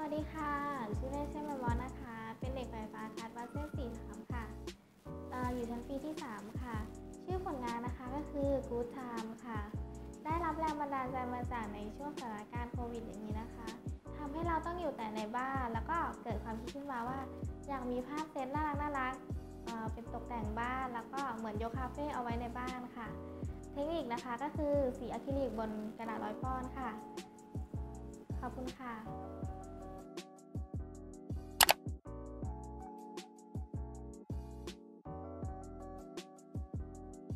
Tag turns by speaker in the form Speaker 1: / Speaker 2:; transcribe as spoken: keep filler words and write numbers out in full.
Speaker 1: วัสดีค่ะชื่อเล่นชื่อแมมมอสนะคะ เป็นเด็กไฟฟ้าคัดวัดเส้นสีสามค่ะเอ่ออยู่ชั้นปีที่สามค่ะ ชื่อผลงานนะคะก็คือ Good Time ค่ะ ได้รับแรงบันดาลใจมาจากในช่วงสถานการณ์โควิดอย่างนี้นะคะทำให้เราต้องอยู่แต่ในบ้าน แล้วก็เกิดความคิดขึ้นมาว่าอยากมีภาพเซตน่ารักน่ารักเอ่อเป็นตกแต่งบ้าน แล้วก็เหมือนยกคาเฟ่เอาไว้ในบ้านค่ะ เทคนิคนะคะก็คือสีอะคริลิกบนกระดาษร้อยป้อนค่ะ ขอบคุณค่ะ